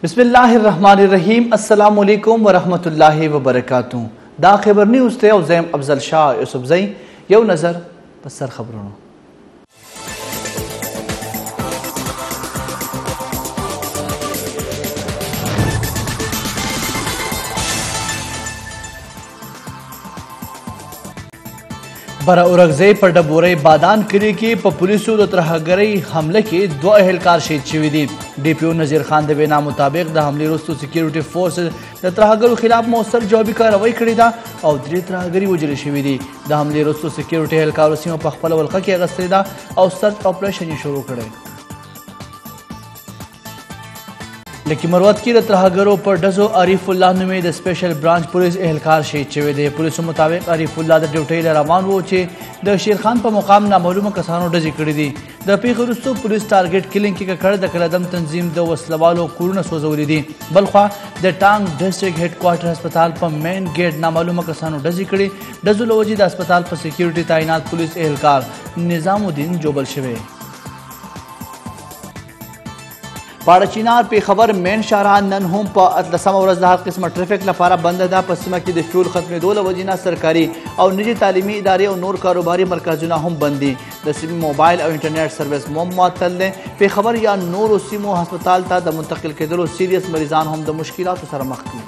बिस्मिल्लाह अर्रहमान अर्रहीम अस्सलाम वालेकुम वरहमतुल्लाहि वबरकातुहू दा खबर न्यूज़ ते औज़ैम अफजल शाह यूसुफजई यौ नज़र बसर खबरों बरा उरगजई पर डबोरई बादान करी के पुलिसों द तरहगरई हमले के 2 अहलकार शहीद शवी दी DPO नज़ीर खान के बेना मुताबिक द हमले रोस्तु सिक्योरिटी फोर्स द तरहगरों खिलाफ मौसर जवाबी कार्रवाई करी दा और 3 तरहगरी वजली शवी दी द हमले रोस्तु सिक्योरिटी अहलकार सीमा पखपल वलका की अगस्ती दा और सर्च ऑपरेशन शुरू करे लेकिन मरवत की तरहगरों पर डजो आरिफुल्लाह नुमे द स्पेशल ब्रांच पुलिस एहलकार शहीद शवे दे पुलिस मुताबिक आरिफुल्लाह द ड्यूटी रवान वो चे द शेर खान पर मुकाम नामालूम कसानों डजी कड़ी दी द पेखरुस्तु पुलिस टारगेट किलिंग की कड़ द कलदम तंजीम द वसलवालों कुरन सोजौली दी बलख्वा द टांग डिस्ट्रिक्ट हेडक्वार्टर अस्पताल पर मेन गेट नामालूम कसानों डजी कड़ी डजो लवजी द अस्पताल पर सिक्योरिटी तैनात पुलिस एहलकार निजामुद्दीन जोबल शवे पाड़चीनार पे खबर मेन शाहराह नन होम पर अतलसम और हर किस्म ट्रैफिक लफारा बंद दा पश्चिमा की फ्यूल खत्म दो लवजीना सरकारी और निजी तालीमी इदारे और नूर कारोबारी मरकजुना हम बंदी दसमी मोबाइल और इंटरनेट सर्विस मुअत्तल ने पे खबर या नूर उसीमो हस्पताल ता द मुंतकिल के दलो सीरियस मरीजान हम द मुश्किलात सर मख्ती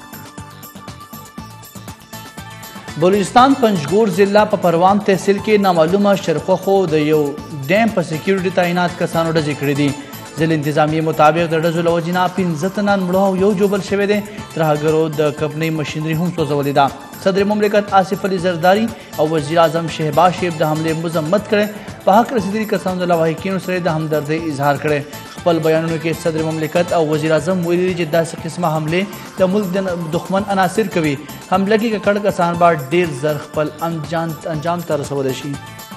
बलूचिस्तान पंजगोर जिला परवान तहसील के नामालूम शरखो द यो डैम पर सिक्योरिटी तैनात कसानों डजी खड़ी दी जिला इंतजामिया मुताबिक डजो वजिना 15 मुड़ाव यो जोबल शवे दे तरहगरो द कपनी मशीनरी हम सोजवली दा सदर मुमलिकत आसिफ अली जरदारी और वज़ीर आज़म शहबाज शरीफ द हमले मजम्मत करे पहक रसीदी कसान लवाहिकीन से द हमदर्दी इजहार करे खपल बयानों के सदर मुमलिकत और वज़ीर आज़म वली जिद्दा से किस्म हमले द मुल्क दुश्मन अनासिर कभी हमले की कड़ कसान बार डेर जर खपल अंजाम तरसवदशी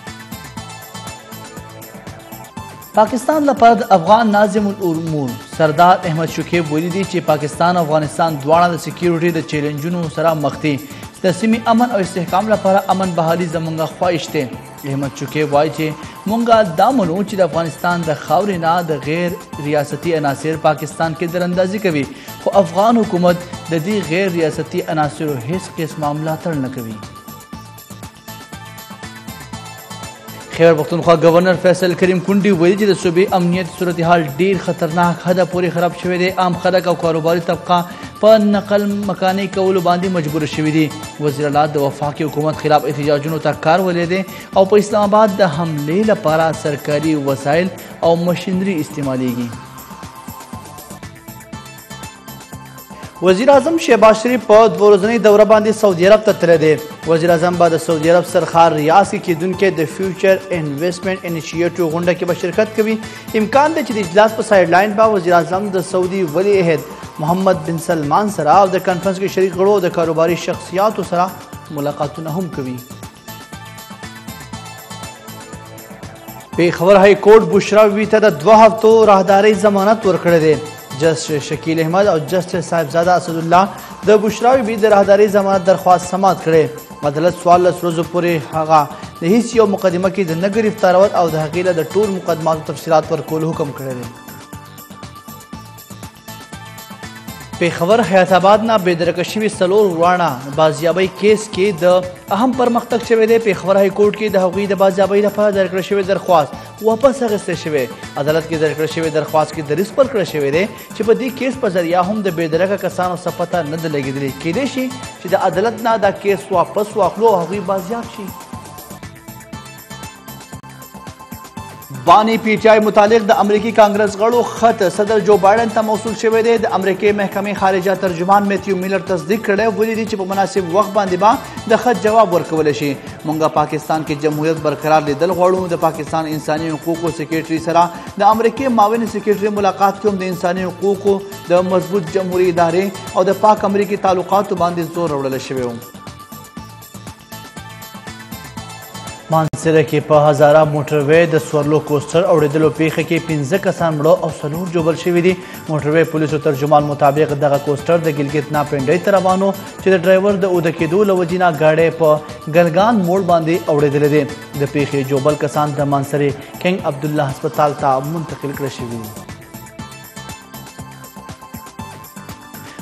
पाकिस्तान लपद अफगान नाजिम उल सरदार अहमद शुकेब वली दी चे पाकिस्तान अफगानिस्तान द्वारा द सिक्योरिटी द चैलेंजों सरा मख्ती तस्मी अमन और इस्तेहकाम लपारा अमन बहाली जमंगा ख्वाहिश थे अहमद शुकेब वाई चे मुंगा दामनो चे अफगानिस्तान द खावरिना द गैर रियासती अनासर पाकिस्तान के दरअंदाजी कभी वो अफगान हुकूमत द दी गैर रियासती अनासर हिस्स केस मामला तर न कभी खैबर पख्तूनख्वा गवर्नर फैसल करीम कुंडी वली सूबे अमनीत सूरत हाल ढेर खतरनाक हद पूरी खराब शवे दे आम खलक और कारोबारी तबका पर नकल मकानी कौल बांधी मजबूर शवी दी वज़ीर आला द वफाकी हुकूमत खिलाफ एहतजाजों तक कारवले दे और पर इस्लामाबाद द हमले लपारा सरकारी वसाइल और मशीनरी इस्तेमाली की वज़ीर आज़म शहबाज शरीफ पर 2 रोज़ानी दौरा बांधी सऊदी अरब तले दे वज़ीर आज़म बाद सऊदी अरब सरखार रियाज की दुन के द फ्यूचर इन्वेस्टमेंट इनिशिएटिव गुंडा के बशरकत कभी इम्कान दे इजलास पर साइड लाइन बा वज़ीर आज़म द सऊदी वली अहद मोहम्मद बिन सलमान सरा द कॉन्फ्रेंस के शरीक गड़ो द कारोबारी शख्सियात सरा मुलाकात नहम कभी बेखबर हाई कोर्ट बुशरा भी था 2 हफ्तों राहदारी जमानत वरकड़े दे जस्टिस शकील अहमद और जस्टिस साहिबजादा असदुल्लाह द बुशरावी भी द राहदारी जमानत दरख्वास्त समात करे अदालत सवाल रोज़ पूरे हगा नहीस यो मुकदमा की द गिरफ्तारवत और द हकीला द टूर मुकदमा तफसीलात पर कोल हुक्म करे पेखबर हयाताबाद ना बेदरकशी सलोर राना बाजियाबी केस के द अहम पर मख्तक शवे दे पेखबर हाई कोर्ट की द हकी द बाजियाबी दफा दरकर शवे दरख्वास्त वापस अगस्ते शवे अदालत के दरकर शवे दरख्वास्त की दरिस पर कर शवे दे दी केस पर जरिया हम द बेदरका कसानों सपता न दलेगी दिली केदेशी द अदालत ना द केस वापस वाखलो हकी बाजियाब शी बानी पीटीआई मुतालिक द अमरीकी कांग्रेस गड़ो खत सदर जो बाइडन ता मौसूल शवे दे द अमरीकी महकमे खारिजा तर्जुमान मैथ्यू मिलर तस्दीक करे वली दी च मुनासिब वक्त बांधी बा द खत जवाब वर्कवले शी मुंगा पाकिस्तान की जमहूरियत बरकरार लेदल गड़ू द पाकिस्तान इंसानी हकूक़ सेक्रेटरी सरा द अमरीकी माविन सेक्रेटरी मुलाकात के द इंसानी हकूक़ द मजबूत जमहूरी इदारे और द पाक अमरीकी ताल्लुकात बांधी जोर रवड़ले शवे मानसरे के हजारा मोटरवे द स्वरलो कोस्टर और दिलो पेखे के 15 कसान मड़ो और सलूर जोबल शवी दी मोटरवे पुलिस तर्जुमान मुताबिक दगा कोस्टर द गिलगित ना पेंडई तरवानो चे ड्राइवर द उदके दो लवजीना गाड़े पर गलगान मोड़ बांधे और दिले दे द पेखे जोबल कसान द मानसरे किंग अब्दुल्ला अस्पताल ता मुंतकिल कर शवी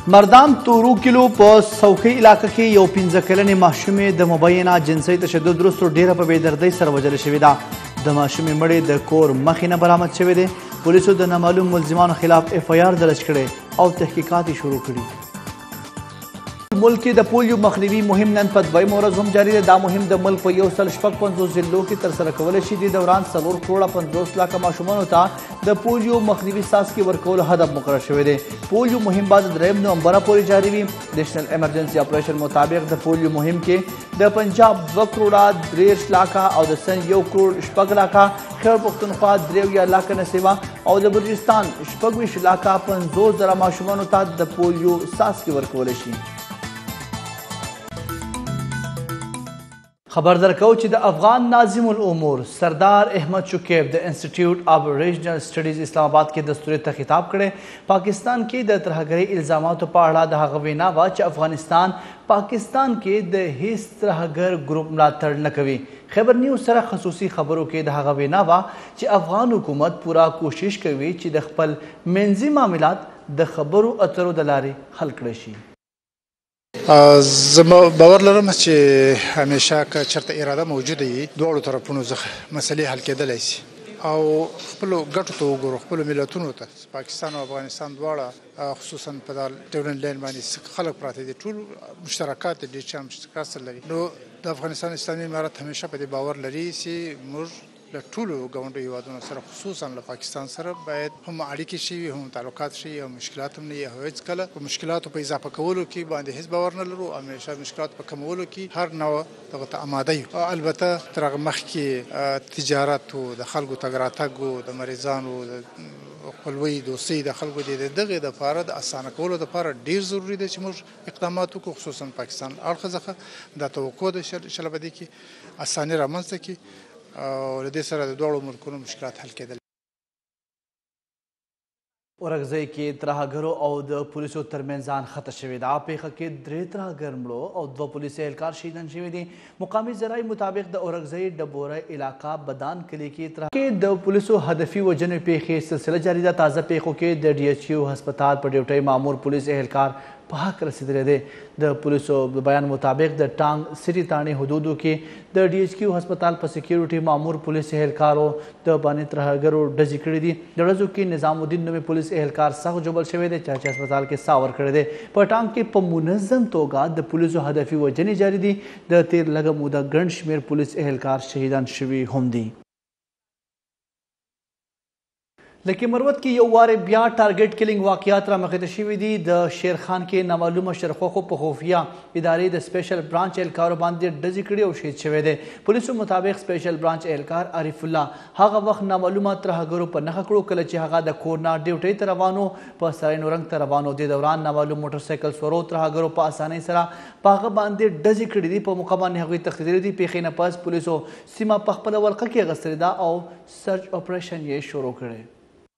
مردان تورو کلو په څوکۍ علاقه کې یو 15 کلنې ماشومې د مبینه جنسي تشدد وروسته ډیره په بېدردۍ سره وژل شوې ده. د ماشومې مړی د کور مخې نه برآمد شوی دی. پولیسو د نامعلوم ملزمانو خلاف FIR درج کړی او تحقیقات یې شروع کړي. ملک کې د پولیو مخنیوي مهم نن په 2 ورځ هم جاری دی. دا مهم د ملک په 156 ضلعو کې ترسره کولی شي. د دوران 4 کروړه 50 لکه ماشومانو ته د پولیو مخنیوي څاڅکي ورکولو هدف مقرر شوی دی. پولیو مهم به د 3 نومبره پورې جاري وي. نیشنل ایمرجنسي اپریشن مطابق د پولیو مهم کې د پنجاب 2 کروړه 63 لکه او د سند 1 کروړ 6 لکه، خیبر پښتونخوا 3 لکه نه سوا او د بلوچستان 26 لکه 50 زره ماشومانو ته د پولیو څاڅکي ورکولی شي. خبر درکو چې د افغان ناظم الامور سردار احمد شکیب د انسټیټیوټ اف ریجنل سټډیز اسلام آباد کې دستوري ته خطاب کړی. پاکستان کې د ترهګرۍ الزاماتو په اړه د هغه وینا وه چې افغانستان پاکستان کې د هیڅ ترهګر ګروپ ملاتړ نه کوي. خبر نیوز سره خصوصي خبرو کې د هغه وینا وه چې افغان حکومت پوره کوشش کوي چې د خپل منځي معاملات د خبرو اترو د لارې حل کړی شي. زه باور لرم چې همیشه که چېرته اراده موجوده وي دواړو طرفونو څخه مسلې حل کېدلی شي او خپلو ګټو ته وګورو، خپلو ملتونو ته. پاکستان او افغانستان دواړه خصوصا په دا ډیورنډ لاین باندې خلک پراته دي، ټول مشترکات دي چې مشترکات سره لري. نو د افغانستان اسلامي امارت همیشه په دې باور لري چې موږ له ټولو ګاونډیو هیوادونو سره خصوصا له پاکستان سره باید هم اړیکې شي وي، هم تعلقات شي او مشکلات هم نه وي. هیڅکله په مشکلاتو په اضافه کولو کې باندې هیڅ باور نه لرو. همیشه مشکلات په کمولو کې هر نوع دغه ته اماده یو. البته تر هغه مخکې تجارت او د خلکو تګ راتګ او د مریضانو خپلوي دوستي د خلکو د دغه دپاره د اسانه کولو دپاره ډیر ضروري دی چې موږ اقدامات وکړو، خصوصا پاکستان اړخه څخه دا توقع ده چې په دې کې اساني رامنځته کړي او له دې سره د دواړو ملکونو مشکلات حل کېدل. اورګزۍ کې ترهګرو او د پولیسو ترمنځ ځان خطه شوې ده. پیښه کې 3 ترهګر مړو او 2 پولیسي اهلکار شهیدان شوي دي. مقامي ذرایع مطابق د اورګزۍ ډبوره علاقه بدان کلي کې د پولیسو هدفي وژنې پیښې سلسله جاري ده. تازه پیښو کې د DHQ هسپتال په ډیوټۍ مامور پولیس اهلکار په حق رسیدلی دی. د پولیسو بیان مطابق د ټانګ سری تاڼې حدودو کې د DHQ هسپتال په سکیورټي مامور پولیس اهلکارو د باندې ترهګرو ډزې کړي دي. د ډزو کې نظام الدین نومي پولیس اهلکار سخت ژوبل شوی دی چې هسپتال کې ساه ورکړی دی. په ټانګ کې په منظم توګه د پولیسو هدفي وژنې جاري دي. د تیر لږه موده ګڼ شمېر پولیس اهلکار شهیدان شوي هم دي. لکه مروت کې یو وارې بیا ټارګټ کلینګ واقعات رامخې ته شوي دي. د شیرخان کې نامعلومه شرخوخو په خفیه ادارې د سپیشل برانچ اهلکارو باندې ډزې کړي او شهید شوی دی. پولیسو مطابق سپیشل برانچ اهلکار عارف الله هغه وخت نامعلومه ترهګرو په نښه کړو کله چې هغه د کور نه ډیوټۍ ته روانو په سراینو رنګ ته روانو. د دوران نامعلوم موټرسایکل سورو ترهګرو په اسانۍ سره په هغه باندې ډزې کړي دي. په موقع باندې هغوی تښتېدلي دي. پیښې نه پس پولیسو سیمه په خپله ولقه کې اخیستلې ده او سرچ اپریشن یې شروع کړی.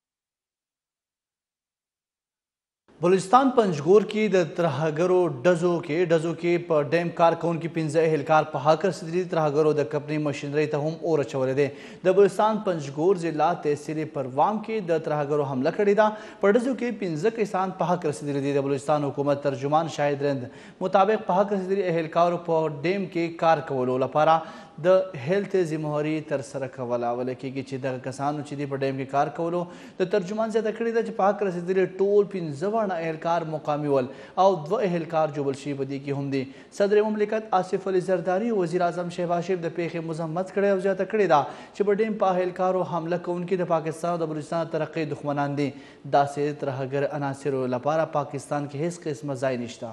بلوچستان پنجګور کې د ترهګرو ډزو کې په ډیم کار کوونکي 15 اهلکار په حق رسېدلي. ترهګرو د کمپنۍ مشینرۍ ته هم اور اچولی دی. د بلوچستان پنجګور ضلع تحصیل پروام کې د ترهګرو حمله کړې ده. په ډزو کې 15 کسان په حق رسېدلي دي. د بلوچستان حکومت ترجمان شاهد رند مطابق په حق رسېدلي اهلکارو په ډیم کې کار کولو لپاره د هیلث ذمهواري ترسره کوله. ویل کېږي چې دغه کسانو چې دي په ډیم کې کار کولو د ترجمان زیاته کړې ده چې په حق رسېدلي ټول 15 اهلکار مقامي ول او 2 اهلکار جوبل شوي په دې کې هم دي. صدر مملکت آصف علي زرداري وزیر اعظم شهباز شریف د پیښې مذمت کړی او زیاته کړې ده چې په ډیم په اهلکارو حمله کوونکي د پاکستان او د بلوچستان ترقۍ دښمنان دي. داسې ترهګر عناصرو لپاره پاکستان کې هیڅ قسمه ځای نشته.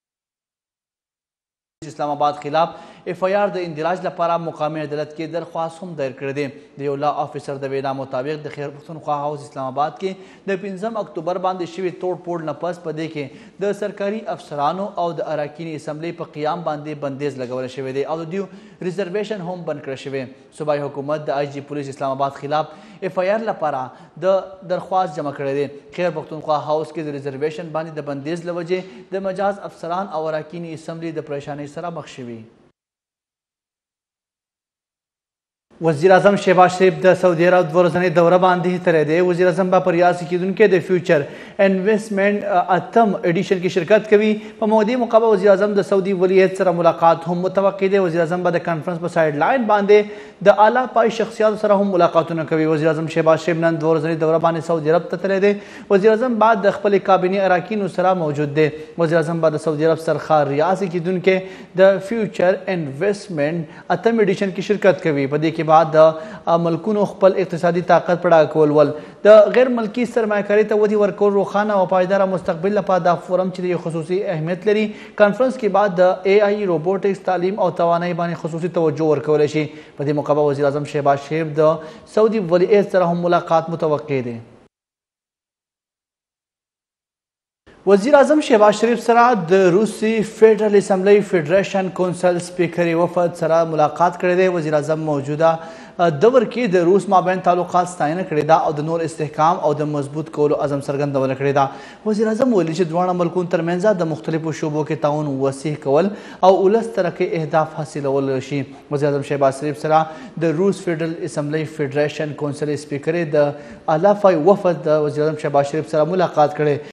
اسلام آباد خلاف FIR د اندراج لپاره مقامی عدالت کې درخواست هم دایر کړی دی. د یو لا افیسر د وینا مطابق د خیر پښتونخوا هاوس اسلام آباد کې د 15 اکتوبر باندې شوي توړ پوړ نه پس په دې کې د سرکاري افسرانو او د اراکین اسمبلی په قیام باندې بندیز لګولی شوی دی او د دوی ریزرویشن هم بند کړی شوی. صوبایي حکومت د IG پولیس اسلام آباد خلاف FIR لپاره د درخواست جمع کړی دی. خیر پښتونخوا هاوس کې د ریزرویشن باندې د بندیز له وجې د مجاز افسران او اراکین اسمبلی د پریشانۍ سره مخ شوي. وزیر اعظم شهباز شریف د سعودي عرب 2 ورځنۍ دوره باندې تللی دی. وزیر اعظم به په ریاض کیدونکي د فیوچر انویسټمنټ 8م ایډیشن کې شرکت کوي. په مودې موقع به وزیر اعظم د سعودي ولیعهد سره ملاقات هم متوقع دی. وزیر اعظم به د کانفرنس په سایډ لاین باندې د اعلی پای شخصیاتو سره هم ملاقاتونه کوي. وزیر اعظم شهباز شریف نن 2 ورځنۍ دوره باندې سعودي عرب ته تللی دی. وزیر اعظم بعد د خپل کابینې اراکینو سره موجود دی. وزیر اعظم به د سعودي عرب سرخار ریاض کیدونکي د فیوچر انویسټمنټ 8م ایډیشن کې شرکت کوي. په دې کې بعد د ملکونو خپل اقتصادي طاقت پړه کول د غیر ملکی سرمایه‌کارۍ ته ودې ورکول روښانه او پایداره مستقبل لپاره دا فورم چې د خصوصي اهمیت لري. کانفرنس کې بعد د AI روبوټکس تعلیم او توانایي باندې خصوصي توجه ورکولی شي. په دې موقع به وزیر اعظم شهباز شریف د سعودي ولیعهد سره هم ملاقات متوقع دی. وزیر اعظم شهباز شریف سره د روسي فیډرل اسمبلی فیډریشن کونسل سپیکر وفد سره ملاقات کړی دی. وزیر اعظم موجوده دور کې د روس مابین تعلقات ستاینه کړې ده او د نور استحکام او د مضبوط کولو عزم څرګندونه کړې ده. وزیر اعظم ویلي چې دواړه ملکونو ترمنځ د مختلفو شعبو کې تعاون وسیع کول او ولس ترقي اهداف حاصلول شي. وزیر اعظم شهباز شریف سره د روس فیډرل اسمبلی فیډریشن کونسل سپیکر د الافای وفد د وزیر اعظم شهباز شریف سره ملاقات کړې.